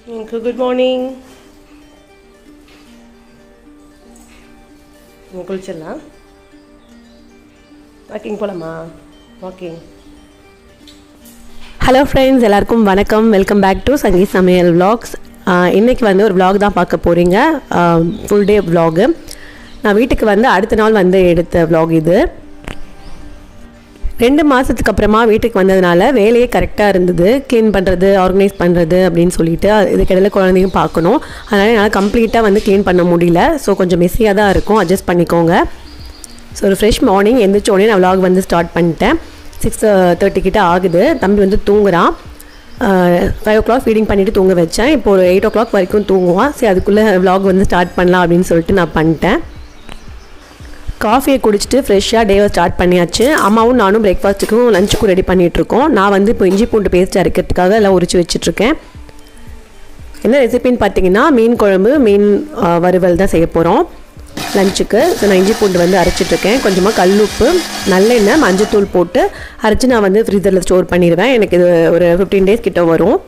Good morning. குளிச்சிடலாம். Walking போகலாமா? Walking. Hello friends, எல்லாருக்கும் வணக்கம். வெல்கம் பேக் டு சங்கி சமையல் vlogs. இன்றைக்கி வந்து ஒரு vlog தான் பார்க்க போகிறீங்க. Full day vlog. நான் வீட்டுக்கு வந்து அடுத்த நாள் வந்து எடுத்த vlog இது. 2 மாதத்துக்கு அப்புறமா வீட்டுக்கு வந்ததுனால வேலையே கரெக்டாக இருந்தது. க்ளீன் பண்ணுறது, ஆர்கனைஸ் பண்ணுறது அப்படின்னு சொல்லிட்டு இதுக்கிடையில் குழந்தையும் பார்க்கணும். அதனால் என்னால் கம்ப்ளீட்டாக வந்து க்ளீன் பண்ண முடியல. ஸோ கொஞ்சம் மெஸ்ஸியாக தான் இருக்கும், அட்ஜஸ்ட் பண்ணிக்கோங்க. ஸோ ஒரு ஃப்ரெஷ் மார்னிங் எந்திரிச்சோடனே நான் vlog வந்து ஸ்டார்ட் பண்ணிட்டேன். 6:30 கிட்ட ஆகுது. தம்பி வந்து தூங்குறான். 5 o'clock ஃபீடிங் பண்ணிவிட்டு தூங்க வச்சேன். இப்போ ஒரு 8 o'clock வரைக்கும் தூங்குவான். சரி, அதுக்குள்ளே vlog வந்து ஸ்டார்ட் பண்ணலாம் அப்படின்னு சொல்லிட்டு நான் பண்ணிட்டேன். காஃபியை குடிச்சிட்டு ஃப்ரெஷ்ஷாக டேவை ஸ்டார்ட் பண்ணியாச்சு. அம்மாவும் நானும் பிரேக்ஃபாஸ்ட்டுக்கும் லஞ்சுக்கும் ரெடி பண்ணிகிட்ருக்கோம். நான் வந்து இப்போ இஞ்சி பூண்டு பேஸ்ட் அரைக்கிறதுக்காக எல்லாம் உரிச்சு வச்சுட்ருக்கேன். என்ன ரெசிபின்னு பார்த்தீங்கன்னா, மீன் குழம்பு, மீன் வறுவல் தான் செய்ய போகிறோம் லஞ்சுக்கு. ஸோ நான் இஞ்சி பூண்டு வந்து அரைச்சிட்ருக்கேன். கொஞ்சமாக கல்லுப்பு, நல்லெண்ணெய், மஞ்சத்தூள் போட்டு அரைச்சி நான் வந்து ஃப்ரீசரில் ஸ்டோர் பண்ணிடுவேன். எனக்கு இது ஒரு 15 days கிட்ட வரும்.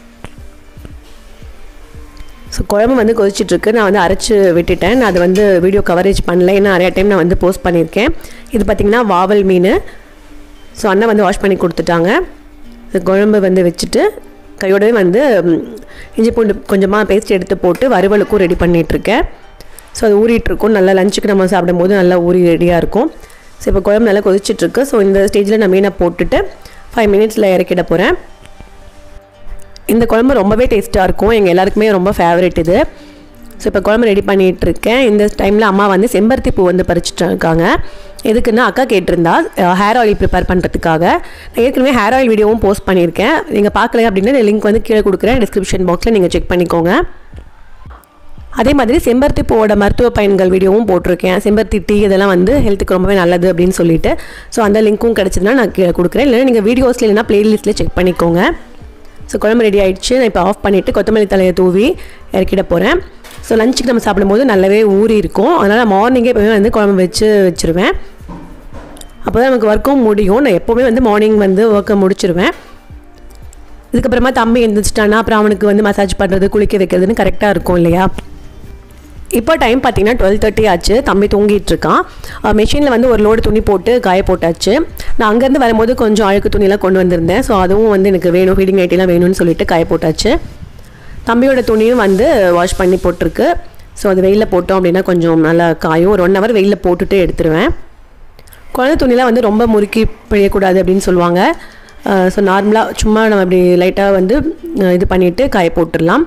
ஸோ குழம்பு வந்து கொதிச்சிட்ருக்கு. நான் வந்து அரைச்சி விட்டுட்டேன். நான் அது வந்து வீடியோ கவரேஜ் பண்ணல, ஏன்னா நிறையா டைம் நான் வந்து போஸ்ட் பண்ணியிருக்கேன். இது பார்த்திங்கன்னா வாவல் மீன். ஸோ அண்ணன் வந்து வாஷ் பண்ணி கொடுத்துட்டாங்க. குழம்பு வந்து வச்சுட்டு கையோடவே வந்து இஞ்சி பூண்டு கொஞ்சமாக பேஸ்ட் எடுத்து போட்டு வறுவலுக்கும் ரெடி பண்ணிகிட்ருக்கேன். ஸோ அது ஊறிட்டுருக்கும். நல்லா லஞ்சுக்கு நம்ம சாப்பிடும்போது நல்லா ஊறி ரெடியாக இருக்கும். ஸோ இப்போ குழம்பு நல்லா கொதிச்சிட்ருக்கு. ஸோ இந்த ஸ்டேஜில் நான் மீனை போட்டுட்டு 5 minutes இறக்கிட போகிறேன். இந்த குழம்பு ரொம்பவே டேஸ்ட்டாக இருக்கும். எங்கள் எல்லாருக்குமே ரொம்ப ஃபேவரட் இது. ஸோ இப்போ குழம்பு ரெடி பண்ணிகிட்ருக்கேன். இந்த டைமில் அம்மா வந்து செம்பருத்தி பூ வந்து பறிச்சுட்டு இருக்காங்க. எதுக்குன்னா, அக்கா கேட்டிருந்தா ஹேர் ஆயில் ப்ரிப்பேர் பண்ணுறதுக்காக. நான் ஏற்கனவே ஹேர் ஆயில் வீடியோவும் போஸ்ட் பண்ணியிருக்கேன். நீங்கள் பார்க்கல அப்படின்னா லிங்க் வந்து கீழே கொடுக்குறேன், டிஸ்கிரிப்ஷன் பாக்ஸில் நீங்கள் செக் பண்ணிக்கோங்க. அதே மாதிரி செம்பருத்தி பூவோட மருத்துவ பயன்கள் வீடியோவும் போட்டிருக்கேன். செம்பருத்தி டீ இதெல்லாம் வந்து ஹெல்த்துக்கு ரொம்பவே நல்லது அப்படின்னு சொல்லிட்டு. ஸோ அந்த லிங்க்கும் கிடச்சிதுன்னா நான் கீழே கொடுக்குறேன். இல்லைன்னா நீங்கள் வீடியோஸில் இல்லைன்னா ப்ளேலிஸ்ட்டில் செக் பண்ணிக்கோங்க. ஸோ குழம்பு ரெடி ஆகிடுச்சு. நான் இப்போ ஆஃப் பண்ணிவிட்டு கொத்தமல்லி தலையை தூவி இறக்கிட போகிறேன். ஸோ லஞ்சுக்கு நம்ம சாப்பிடும்போது நல்லாவே ஊறி இருக்கும். அதனால் மார்னிங்கே எப்போவுமே வந்து குழம்பு வச்சுருவேன். அப்போ தான் நமக்கு ஒர்க்கும் முடியும். நான் எப்போவுமே வந்து மார்னிங் வந்து ஒர்க்கை முடிச்சிருவேன். இதுக்கப்புறமா தம்பி எழுந்திரிச்சிட்டானா அப்புறம் அவனுக்கு வந்து மசாஜ் பண்ணுறது, குளிக்க வைக்கிறதுன்னு கரெக்டாக இருக்கும் இல்லையா. இப்போ டைம் பார்த்தீங்கன்னா 12:30 ஆச்சு. தம்பி தூங்கிட்டு இருக்கான். மெஷினில் வந்து ஒரு லோடு துணி போட்டு காய போட்டாச்சு. நான் அங்கேருந்து வரும்போது கொஞ்சம் அழுக்கு துணியெல்லாம் கொண்டு வந்திருந்தேன். ஸோ அதுவும் வந்து எனக்கு வேணும், ஃபீடிங் நைட்டிலாம் வேணும்னு சொல்லிட்டு காய போட்டாச்சு. தம்பியோட துணியும் வந்து வாஷ் பண்ணி போட்டிருக்கு. ஸோ அது வெயிலில் போட்டோம் அப்படின்னா கொஞ்சம் நல்லா காயும். ஒரு 1 hour வெயிலில் போட்டுட்டு எடுத்துருவேன். குழந்தை துணிலாம் வந்து ரொம்ப முறுக்கி பிழையக்கூடாது அப்படின்னு சொல்லுவாங்க. ஸோ நார்மலாக சும்மா நம்ம அப்படி லைட்டாக வந்து இது பண்ணிவிட்டு காய போட்டுடலாம்.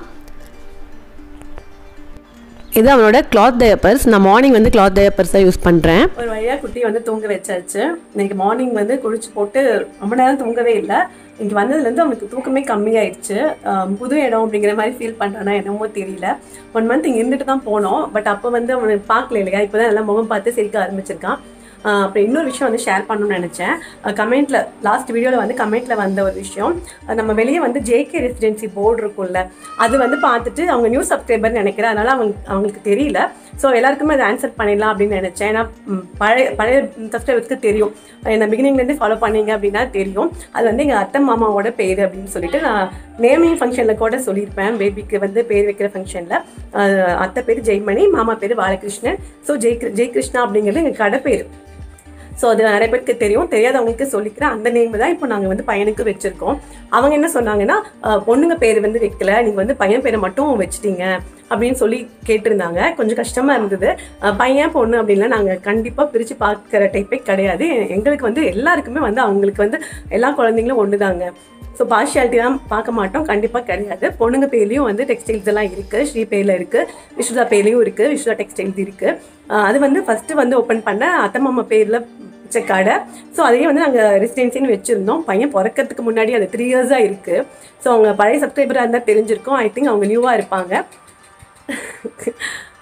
இது அவனோட கிளாத் டயப்பர்ஸ். நான் மார்னிங் வந்து கிளாத் டயப்பர்ஸ் தான் யூஸ் பண்ணுறேன். ஒரு வழியாக குட்டி வந்து தூங்க வச்சாச்சு. இன்னைக்கு மார்னிங் வந்து குளிச்சு போட்டு ரொம்ப நேரம் தூங்கவே இல்லை. இங்கே வந்ததுலேருந்து அவனுக்கு தூக்கமே கம்மியாயிடுச்சு. புது இடம் அப்படிங்கிற மாதிரி ஃபீல் பண்ணுறானா என்னமோ தெரியல. 1 month இங்கே இருந்துட்டு தான் போனோம். பட் அப்போ வந்து அவனுக்கு பார்க்கல இல்லையா. இப்போ தான் நல்லா முகம் பார்த்து சிரிக்க ஆரம்பிச்சிருக்கான். அப்புறம் இன்னொரு விஷயம் வந்து ஷேர் பண்ணணும்னு நினச்சேன். கமெண்ட்டில் லாஸ்ட் வீடியோவில் வந்து கமெண்ட்டில் வந்த ஒரு விஷயம், நம்ம வெளியே வந்து ஜேகே ரெசிடென்சி போர்டு இருக்கும்ல, அது வந்து பார்த்துட்டு அவங்க நியூ சப்ஸ்கிரைபர்னு நினைக்கிறேன். அதனால் அவங்களுக்கு தெரியல. ஸோ எல்லாருக்குமே அதை ஆன்சர் பண்ணிடலாம் அப்படின்னு நினச்சேன். ஏன்னா பழைய சப்ஸ்கிரைபர்ஸ்க்கு தெரியும், என்ன பிகினிங்லேருந்து ஃபாலோ பண்ணீங்க அப்படின்னா தெரியும். அது வந்து எங்கள் அத்தை மாமாவோட பேர் அப்படின்னு சொல்லிட்டு நான் நேமிங் ஃபங்க்ஷனில் கூட சொல்லியிருப்பேன். பேபிக்கு வந்து பேர் வைக்கிற ஃபங்க்ஷனில் அத்தை பேர் ஜெய்மணி, மாமா பேர் பாலகிருஷ்ணன். ஸோ ஜெய்கிருஷ்ணா அப்படிங்கிறது எங்கள் கடை பேர். ஸோ அது நிறைய பேருக்கு தெரியும், தெரியாதவங்களுக்கு சொல்லிக்கிறேன். அந்த நேம் தான் இப்போ நாங்கள் வந்து பையனுக்கு வச்சுருக்கோம். அவங்க என்ன சொன்னாங்கன்னா, பொண்ணுங்க பேர் வந்து வைக்கல, நீங்கள் வந்து பையன் பேரை மட்டும் வச்சுட்டீங்க அப்படின்னு சொல்லி கேட்டிருந்தாங்க. கொஞ்சம் கஷ்டமாக இருந்தது. பையன் பொண்ணு அப்படின்லாம் நாங்கள் கண்டிப்பாக பிரித்து பார்க்குற டைப்பே கிடையாது. எங்களுக்கு வந்து எல்லாருக்குமே வந்து அவங்களுக்கு வந்து எல்லா குழந்தைங்களும் ஒன்று தாங்க. ஸோ பார்ஷியாலிட்டிலாம் பார்க்க மாட்டோம், கண்டிப்பாக கிடையாது. பொண்ணுங்க பேர்லேயும் வந்து டெக்ஸ்டைல்ஸ் எல்லாம் இருக்குது. ஸ்ரீ பேரில் இருக்குது, விஸ்வதா பேர்லேயும் இருக்குது, விஸ்வதா டெக்ஸ்டைல்ஸ் இருக்குது. அது வந்து ஃபஸ்ட்டு வந்து ஓப்பன் பண்ண அத்தை மாமா பேரில் வச்ச கடை. ஸோ அதையும் வந்து நாங்கள் ரெசிடென்சின்னு வச்சுருந்தோம். பையன் பிறக்கிறதுக்கு முன்னாடி அது 3 years இருக்குது. ஸோ அவங்க பழைய சப்ஸ்கிரைபராக இருந்தால் தெரிஞ்சிருக்கும். ஐ திங்க் அவங்க நியூவாக இருப்பாங்க.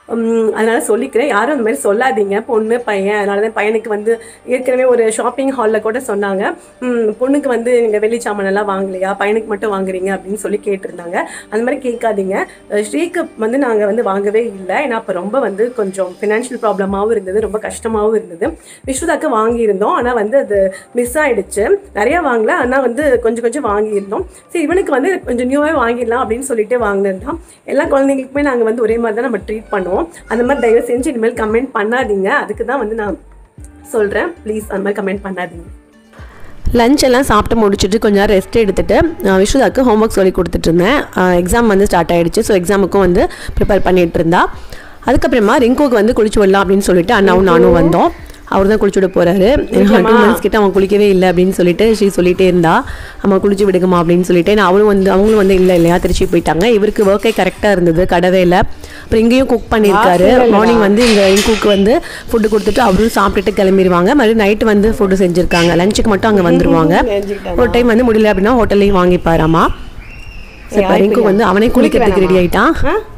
அதனால் சொல்லிக்கிறேன், யாரும் அந்த மாதிரி சொல்லாதீங்க. பொண்ணு பையன், அதனால தான் பையனுக்கு வந்து ஏற்கனவே ஒரு ஷாப்பிங் ஹாலில் கூட சொன்னாங்க, பொண்ணுக்கு வந்து நீங்கள் வெள்ளி சாமானெல்லாம் வாங்கலையா, பையனுக்கு மட்டும் வாங்குறீங்க அப்படின்னு சொல்லி கேட்டிருந்தாங்க. அந்த மாதிரி கேட்காதீங்க. ஸ்ரீக்கு வந்து நாங்கள் வந்து வாங்கவே இல்லை. ஏன்னா அப்போ ரொம்ப வந்து கொஞ்சம் ஃபினான்ஷியல் ப்ராப்ளமாகவும் இருந்தது, ரொம்ப கஷ்டமாகவும் இருந்தது. விஸ்வதாக்கு வாங்கியிருந்தோம், ஆனால் வந்து அது மிஸ் ஆகிடுச்சு. நிறையா வாங்கல, ஆனால் வந்து கொஞ்சம் கொஞ்சம் வாங்கியிருந்தோம். சரி இவனுக்கு வந்து கொஞ்சம் நியூவாக வாங்கிடலாம் அப்படின்னு சொல்லிட்டு வாங்கினது தான். எல்லா குழந்தைங்களுக்குமே நாங்கள் வந்து ஒரே மாதிரி தான் நம்ம ட்ரீட் பண்ணுவோம். அந்த மாதிரி தயவு செஞ்சு இனிமேல் கமெண்ட் பண்ணாதீங்க. அதுக்கு தான் வந்து நான் சொல்கிறேன், ப்ளீஸ் அந்த மாதிரி கமெண்ட் பண்ணாதீங்க. லஞ்ச் எல்லாம் சாப்பிட்டு முடிச்சுட்டு கொஞ்சம் நேரம் ரெஸ்ட் எடுத்துகிட்டு விஸ்வதாக்கு ஹோம்ஒர்க் சொல்லி கொடுத்துட்டு இருந்தேன். எக்ஸாம் வந்து ஸ்டார்ட் ஆகிடுச்சு. ஸோ எக்ஸாமுக்கும் வந்து ப்ரிப்பேர் பண்ணிகிட்டு இருந்தா. அதுக்கப்புறமா ரிங்குக்கு வந்து குளிச்சு விடலாம் அப்படின்னு சொல்லிட்டு அண்ணாவும் நானும் வந்தோம். அவர் தான் குளிச்சு விட போகிறாரு. 2 மந்த்ஸ் கிட்ட அவன் குளிக்கவே இல்லை அப்படின்னு சொல்லிட்டு சொல்லிகிட்டே இருந்தா, அம்மா குளிச்சு விடுங்கம்மா அப்படின்னு சொல்லிட்டு. அவங்களும் வந்து இல்லை இல்லையா திருச்சி போயிட்டாங்க. இவருக்கு ஒர்க்கே கரெக்டாக இருந்தது, கடவே இல்லை. அப்புறம் இங்கேயும் குக் பண்ணியிருக்காரு. மார்னிங் வந்து இங்கே ரிங்குக்கு வந்து ஃபுட்டு கொடுத்துட்டு அவரும் சாப்பிட்டுட்டு கிளம்பிடுவாங்க. மறுபடியும் நைட்டு வந்து ஃபுட்டு செஞ்சுருக்காங்க. லஞ்சுக்கு மட்டும் அங்கே வந்துடுவாங்க. ஒரு டைம் வந்து முடியல அப்படின்னா ஹோட்டல்லையும் வாங்கிப்பாராமா. சரி ரிங்கு வந்து அவனே குளிக்கிறதுக்கு ரெடி ஆகிட்டான்.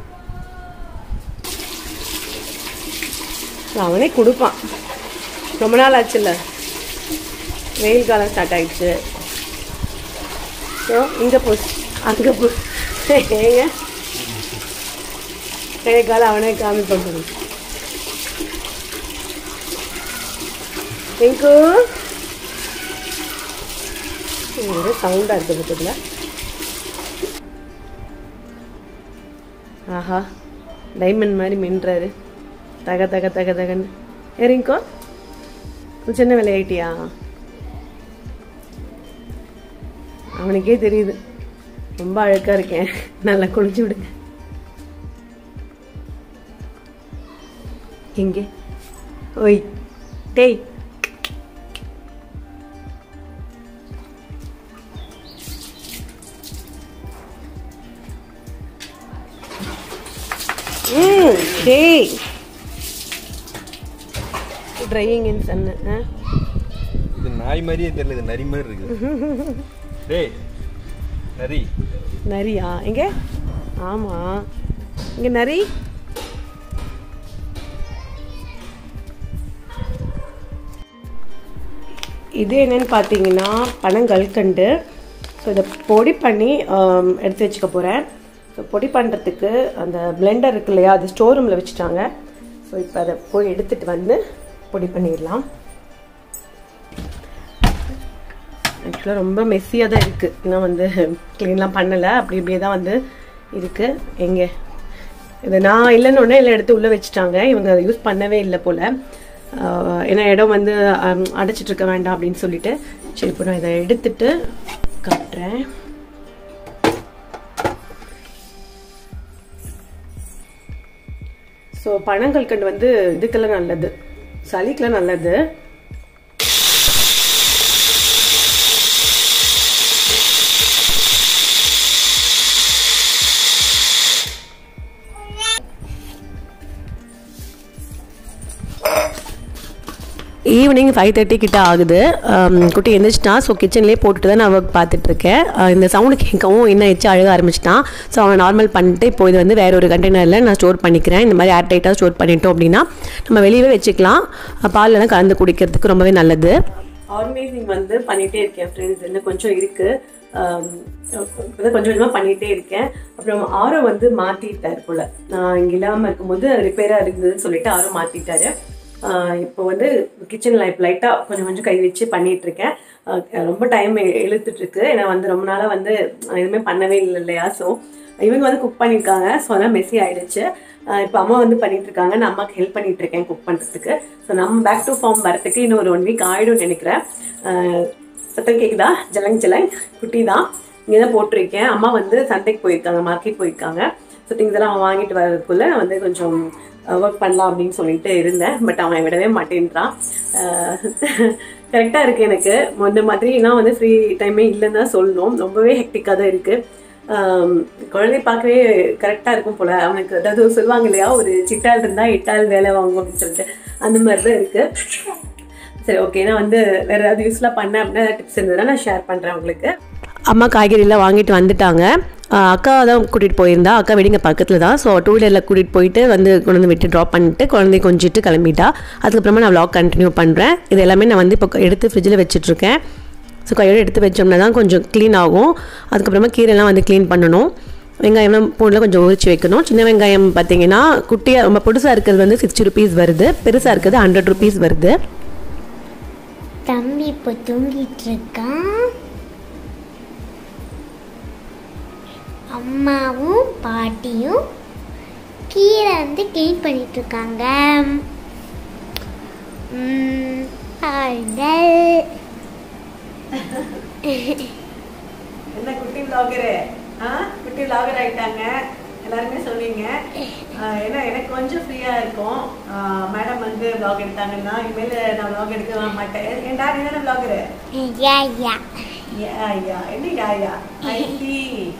அவனே கொடுப்பான். ரொம்ப நாள் ஆச்சுல்ல, வெயில் காலம் ஸ்டார்ட் ஆகிடுச்சு. ஸோ இங்கே அங்கே ஏங்க வெயில் காலம் அவனே காமி பண்ணுறது. எங்கோ சவுண்டாக இருக்குது பக்கத்தில். ஆஹா டைமண்ட் மாதிரி மின்றாரு, தக தக தக தகன்னு. ஏறிங்கோ சின்ன விளையாட்டியா? அவனுக்கே தெரியுது ரொம்ப அழுக்கா இருக்கேன், நல்லா குளிச்சு விடுங்க. எங்கே ஓய் டேய் டேய் ட்ரையிங் இன் சன்னு. இது நாய் மாதிரியே தெரியல, இது நரி மாதிரி இருக்கு. டேய் நரி. நரியா? எங்க? ஆமா இங்க நரி. இது என்னன்னு பார்த்தீங்கன்னா பனங்கல்கண்டு. ஸோ இதை பொடி பண்ணி எடுத்து வச்சுக்க போகிறேன். ஸோ பொடி பண்ணுறதுக்கு அந்த பிளெண்டர் இருக்கு இல்லையா, அது ஸ்டோர் ரூமில் வச்சுட்டாங்க. ஸோ இப்போ அதை போய் எடுத்துகிட்டு வந்து பொடி பண்ணிடலாம். ஆக்சுவலாக ரொம்ப மெஸ்ஸியாக தான் இருக்குது, இன்னும் வந்து க்ளீன்லாம் பண்ணலை, அப்படி இப்படியே தான் வந்து இருக்குது. எங்கே இது நான் இல்லைன்னு ஒன்றே இல்லை எடுத்து உள்ளே வச்சுட்டாங்க. இவங்க அதை யூஸ் பண்ணவே இல்லை போல், ஏன்னா இடம் வந்து அடைச்சிட்ருக்க வேண்டாம் அப்படின்னு சொல்லிட்டு. சரி இப்போ நான் இதை எடுத்துட்டு காட்டுறேன். ஸோ பனங்கல்கண்டு வந்து இதுக்கெல்லாம் நல்லது, சளிக்கெல்லாம் நல்லது. ஈவினிங் 5:30 கிட்ட ஆகுது. குட்டி எழுந்திரிச்சிட்டான். ஸோ கிச்சன்லேயே போட்டுட்டு தான் நான் ஒர்க் பார்த்துட்ருக்கேன். இந்த சவுண்டு கேட்கவும் இன்னும் எச்சு அழுக ஆரம்பிச்சிட்டான். ஸோ அவன் நார்மல் பண்ணிட்டு இப்போ இது வந்து வேற ஒரு கண்டெய்னரில் நான் ஸ்டோர் பண்ணிக்கிறேன். இந்த மாதிரி ஏர் டைட்டாக ஸ்டோர் பண்ணிட்டோம் அப்படின்னா நம்ம வெளியவே வச்சுக்கலாம். பால்லாம் கலந்து குடிக்கிறதுக்கு ரொம்பவே நல்லது. ஆர்கனைசிங் வந்து பண்ணிகிட்டே இருக்கேன் ஃப்ரெண்ட்ஸ், இன்னும் கொஞ்சம் இருக்குது, கொஞ்சம் கொஞ்சமாக பண்ணிகிட்டே இருக்கேன். அப்புறம் ஆரோ வந்து மாற்றிட்டார் போல், நான் இங்கே இல்லாமல் இருக்கும்போது ரிப்பேராக இருந்ததுன்னு சொல்லிட்டு ஆரோ மாற்றிட்டாரு. இப்போ வந்து கிச்சனில் இப்போ லைட்டாக கொஞ்சம் கொஞ்சம் கை வச்சு பண்ணிகிட்ருக்கேன். ரொம்ப டைம் இழுத்துட்ருக்கு, ஏன்னா வந்து ரொம்ப நாளாக வந்து எதுவுமே பண்ணவே இல்லை இல்லையா. ஸோ இவங்க வந்து குக் பண்ணியிருக்காங்க, ஸோ அதெல்லாம் மெஸ்ஸி ஆகிடுச்சு. இப்போ அம்மா வந்து பண்ணிகிட்ருக்காங்க, நான் அம்மாவுக்கு ஹெல்ப் பண்ணிகிட்ருக்கேன் குக் பண்ணுறதுக்கு. ஸோ நம்ம பேக் டு ஃபார்ம் வரத்துக்கு இன்னும் ஒரு 1 வீக் ஆகிடும்னு நினைக்கிறேன். சத்தம் கேட்குதா? ஜலங் ஜலங் குட்டி தான் இங்கே தான் போட்டிருக்கேன். அம்மா வந்து சந்தைக்கு போயிருக்காங்க, மார்க்கெட் போயிருக்காங்க. ஸோ திங்ஸ் எல்லாம் அவன் வாங்கிட்டு வரதுக்குள்ளே நான் வந்து கொஞ்சம் ஒர்க் பண்ணலாம் அப்படின்னு சொல்லிட்டு இருந்தேன். பட் அவன் விடவே மாட்டேன்றான். கரெக்டாக இருக்குது எனக்கு. இந்த மாதிரினா வந்து ஃப்ரீ டைமே இல்லைன்னு தான் சொல்லணும், ரொம்பவே ஹெக்டிக்காக தான் இருக்குது. குழந்தை பார்க்கவே கரெக்டாக இருக்கும் போல் அவனுக்கு. அதாவது சொல்லுவாங்க இல்லையா, ஒரு சிட்டால் இருந்தால் 8 ஆள் வேலை வாங்கும் அப்படின்னு சொல்லிட்டு, அந்த மாதிரி தான் இருக்குது. சரி ஓகே, நான் வந்து வேறு ஏதாவது யூஸ்ஃபுல்லாக பண்ணேன் அப்படின்னா டிப்ஸ் இருந்ததுன்னா நான் ஷேர் பண்ணுறேன் உங்களுக்கு. அம்மா காய்கறிலாம் வாங்கிட்டு வந்துட்டாங்க. அக்கா தான் கூட்டிகிட்டு போயிருந்தா. அக்கா வீடுங்க பக்கத்தில் தான். ஸோ 2 வீலரில் கூட்டிகிட்டு போயிட்டு வந்து கொண்டு வந்து விட்டு ட்ராப் பண்ணிட்டு குழந்தைய கொஞ்சிட்டு கிளம்பிட்டா. அதுக்கப்புறமா நான் vlog கண்டினியூ பண்ணுறேன். இது எல்லாமே நான் வந்து இப்போ எடுத்து ஃப்ரிட்ஜில் வச்சுட்ருக்கேன். ஸோ கையோடு எடுத்து வச்சோம்னா தான் கொஞ்சம் க்ளீன் ஆகும். அதுக்கப்புறமா கீரைலாம் வந்து க்ளீன் பண்ணணும். வெங்காயம்லாம் பூண்டில் கொஞ்சம் உரிச்சு வைக்கணும். சின்ன வெங்காயம் பார்த்தீங்கன்னா குட்டியாக ரொம்ப புதுசாக இருக்கிறது வந்து 60 rupees வருது, பெருசாக இருக்கிறது 100 rupees வருது. தம்பி இப்போ தூங்கிட்டு இருக்கான். அம்மாவும் பாட்டியும் கீரை வந்து க்ளீன் பண்ணிட்டு இருக்காங்க. என்ன குட்டி vlogger குட்டி vlogger ஆயிட்டாங்க எல்லாருமே சொன்னீங்க. ஏன்னா எனக்கு கொஞ்சம் ஃப்ரீயா இருக்கும். மேடம் வந்து vlog எடுத்தாங்கன்னா இனிமேல் நான் vlog எடுக்க மாட்டேன். ஏன்டா நீ தானே vlogger? யா யா யா யா என்ன யா யா ஐ சி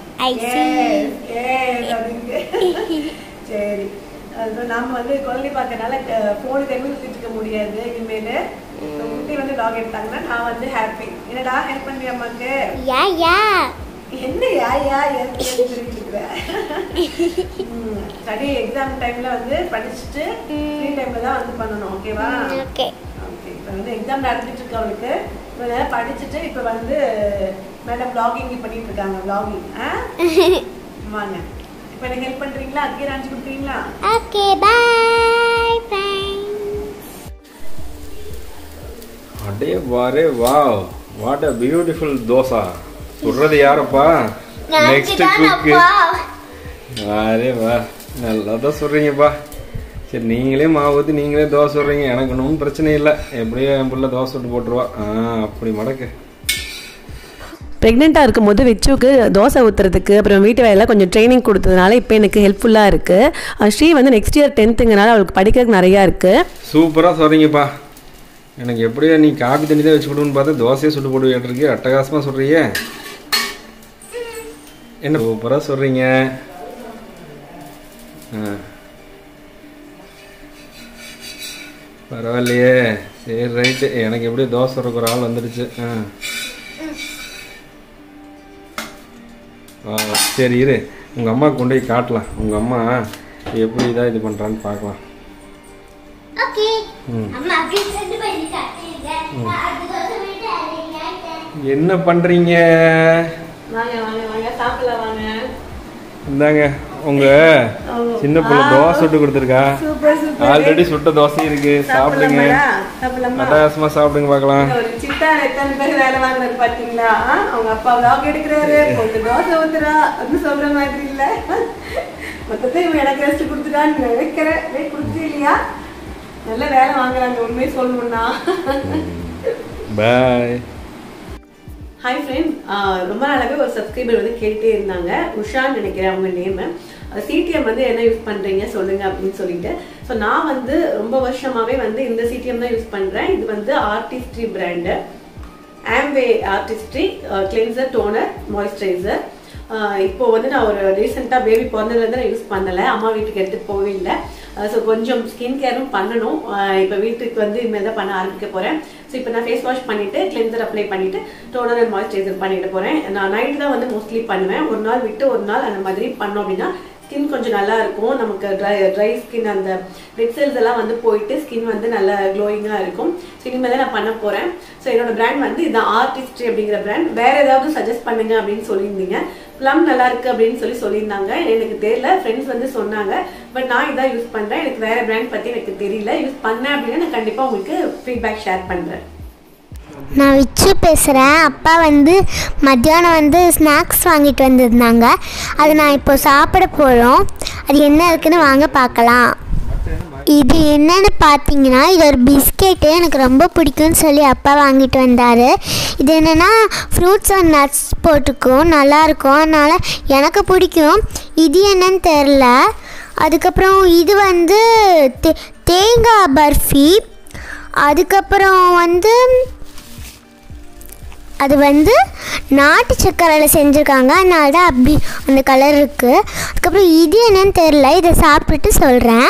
சரி. அது நாம வந்து குழந்தை பார்க்கறனால போன் கையில் வச்சுக்க முடியாது. இனிமேல் குட்டி வந்து vlog எடுத்தாங்கன்னா நான் வந்து ஹாப்பி. என்னடா ஹெல்ப் பண்ணுறியா அம்மாக்கு? யா யா என்ன யா யா ஸ்டடி எக்ஸாம் டைம்ல வந்து படிச்சுட்டு ஃப்ரீ டைம்ல தான் வந்து பண்ணணும். ஓகேவா? Okay okay. இப்போ வந்து எக்ஸாம் நடந்துட்டு இருக்கு அவளுக்கு. இப்போ படிச்சுட்டு இப்போ வந்து மேடம் vlogging பண்ணிட்டு இருக்காங்க. vlogging வாங்க இப்போ எனக்கு ஹெல்ப் பண்றீங்களா? அக்கே ராஞ்சி கொடுக்குறீங்களா? Okay bye friends. அடே வாரே wow, what a beautiful dosa. சொல்றது யாரப்பா? Next cook. வாரே வா, நல்லா தான் சொல்றீங்கப்பா. சரி, நீங்களே மாவு ஊற்றி நீங்களே தோசை சொல்றீங்க. எனக்கு ஒன்றும் பிரச்சனை இல்லை. எப்படியோ என் பிள்ளை தோசை விட்டு போட்டுருவா. அப்படி மடக்கு. ப்ரெக்னெண்ட்டாக இருக்கும் போது விச்சுக்கு தோசை ஊற்றுறதுக்கு அப்புறம் வீட்டு வேலையில் கொஞ்சம் ட்ரைனிங் கொடுத்ததுனால இப்போ எனக்கு ஹெல்ப்ஃபுல்லாக இருக்குது. ஸ்ரீ வந்து நெக்ஸ்ட் இயர் 10th அவளுக்கு படிக்கிறதுக்கு நிறையா இருக்குது. சூப்பராக சொல்கிறீங்கப்பா. எனக்கு எப்படியோ நீ காப்பி தண்ணி தான் வச்சு கொடுன்னு பார்த்தா தோசையை சுட்டு போட்டு கேட்டிருக்கு. அட்டகாசமாக சொல்கிறியே. என்ன சூப்பராக சொல்கிறீங்க. பரவாயில்லையே. சரி ரைட்டு. எனக்கு எப்படியோ தோசை சொல்கிறக்கு ஒரு ஆள் வந்துடுச்சு. சரி இரு, உங்கள் அம்மா கொண்டு போய் காட்டலாம். உங்கள் அம்மா எப்படி இதாக இது பண்ணுறான்னு பார்க்கலாம். ஓகே அம்மா அப்படியே செஞ்சு பண்ணி காட்டுங்க. என்ன பண்ணுறீங்க? வாங்க வாங்க வாங்க சாப்பிடலாம் வாங்க. இந்தாங்க உங்க சின்ன பிள்ளை தோசை சுட்டு கொடுத்துருக்கா. ஆல்ரெடி சுட்ட தோசை இருக்கு. சாப்பிடுங்க, அட்டகாசமா சாப்பிடுங்க பார்க்கலாம். ஒரு சித்தா எத்தனை பேர் வேலை வாங்குறது பாத்தீங்களா? அவங்க அப்பா vlog எடுக்கிறாரு, கொஞ்சம் தோசை ஊத்துறா அப்படின்னு சொல்ற மாதிரி இல்ல. மொத்தத்தை இவங்க எனக்கு ரெஸ்ட் கொடுத்துட்டான்னு நினைக்கிறேன். கொடுத்து இல்லையா? நல்ல வேலை வாங்குறாங்க உண்மையை சொல்லணும்னா. பாய். ஹாய் ஃப்ரெண்ட், ரொம்ப நாளாகவே ஒரு சப்ஸ்கிரைபர் வந்து கேட்டே இருந்தாங்க. உஷான்னு நினைக்கிறேன் அவங்க நேமு. சிடிஎம் வந்து என்ன யூஸ் பண்ணுறீங்க சொல்லுங்கள் அப்படின்னு சொல்லிட்டு. ஸோ நான் வந்து ரொம்ப வருஷமாகவே வந்து இந்த சிடிஎம் தான் யூஸ் பண்ணுறேன். இது வந்து Artistry brand. Amway Artistry cleanser, toner, moisturiser. இப்போ வந்து நான் ஒரு ரீசெண்டாக பேபி பிறந்ததுலேருந்து நான் யூஸ் பண்ணலை. அம்மா வீட்டுக்கு எடுத்துகிட்டு போகவே இல்லை. ஸோ கொஞ்சம் ஸ்கின் கேரும் பண்ணணும். இப்போ வீட்டுக்கு வந்து இனிமேல் தான் பண்ண ஆரம்பிக்க போகிறேன். ஸோ இப்போ நான் ஃபேஸ் வாஷ் பண்ணிவிட்டு கிளென்சர் அப்ளை பண்ணிவிட்டு டோனர் அண்ட் மாய்ஸ்சரைசர் பண்ணிட்டு போகிறேன். நான் நைட்டு தான் வந்து மோஸ்ட்லி பண்ணுவேன். ஒரு நாள் விட்டு ஒரு நாள் அந்த மாதிரி பண்ணோம் அப்படின்னா ஸ்கின் கொஞ்சம் நல்லா இருக்கும். நமக்கு ட்ரை ஸ்கின் அந்த ரெட் செல்ஸ் எல்லாம் வந்து போயிட்டு ஸ்கின் வந்து நல்லா க்ளோயிங்காக இருக்கும். ஸோ இனிமேல் தான் நான் பண்ண போகிறேன். ஸோ என்னோட பிராண்ட் வந்து இதுதான் ஆர்டிஸ்ட்ரி அப்படிங்கிற பிராண்ட். வேறு ஏதாவது சஜஸ்ட் பண்ணுங்க அப்படின்னு சொல்லியிருந்தீங்க. ப்ளம் நல்லா இருக்கு அப்படின்னு சொல்லியிருந்தாங்க. எனக்கு தெரியல, ஃப்ரெண்ட்ஸ் வந்து சொன்னாங்க. பட் நான் இதான் யூஸ் பண்ணுறேன். எனக்கு வேறு பிராண்ட் பற்றி எனக்கு தெரியல. யூஸ் பண்ணேன் அப்படின்னா நான் கண்டிப்பாக உங்களுக்கு ஃபீட்பேக் ஷேர் பண்ணுறேன். நான் விச்சு பேசுகிறேன். அப்பா வந்து மத்தியானம் வந்து ஸ்நாக்ஸ் வாங்கிட்டு வந்திருந்தாங்க. அது நான் இப்போ சாப்பிட போகிறோம். அது என்ன இருக்குன்னு வாங்க பார்க்கலாம். இது என்னன்னு பார்த்தீங்கன்னா இது ஒரு பிஸ்கெட்டு. எனக்கு ரொம்ப பிடிக்கும்னு சொல்லி அப்பா வாங்கிட்டு வந்தார். இது என்னென்னா ஃப்ரூட்ஸ் அண்ட் நட்ஸ் போட்டுக்கும், நல்லாயிருக்கும். அதனால் எனக்கு பிடிக்கும். இது என்னன்னு தெரில. அதுக்கப்புறம் இது வந்து தேங்காய் பர்ஃபி. அதுக்கப்புறம் வந்து அது வந்து நாட்டு சக்கரையில் செஞ்சுருக்காங்க. அதனால தான் அப்படி அந்த கலர் இருக்குது. அதுக்கப்புறம் இது என்னன்னு தெரில. இதை சாப்பிட்டுட்டு சொல்கிறேன்.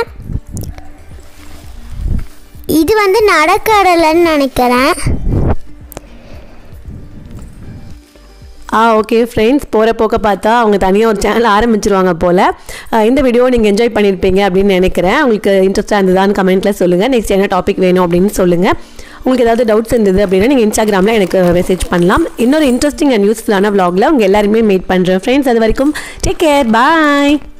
இது வந்து நடக்கடலைன்னு நினைக்கிறேன். ஓகே ஃப்ரெண்ட்ஸ், போகிற போக்க பார்த்தா அவங்க தனியாக ஒரு சேனல் ஆரம்பிச்சிருவாங்க போல். இந்த வீடியோ நீங்கள் என்ஜாய் பண்ணியிருப்பீங்க அப்படின்னு நினைக்கிறேன். உங்களுக்கு இன்ட்ரெஸ்ட்டாக இருந்ததான்னு கமெண்ட்டில் சொல்லுங்கள். நெக்ஸ்ட் என்ன டாபிக் வேணும் அப்படின்னு சொல்லுங்கள். உங்களுக்கு ஏதாவது டவுட்ஸ் இருந்தது அப்படின்னா நீங்கள் இன்ஸ்டாகிராமில் எனக்கு மெசேஜ் பண்ணலாம். இன்னொரு இன்ட்ரெஸ்டிங் அண்ட் யூஸ்ஃபுல்லான vlogல உங்கள் எல்லாருமே மீட் பண்ணுறேன் ஃப்ரெண்ட்ஸ். அது வரைக்கும் டேக் கேர், பாய்.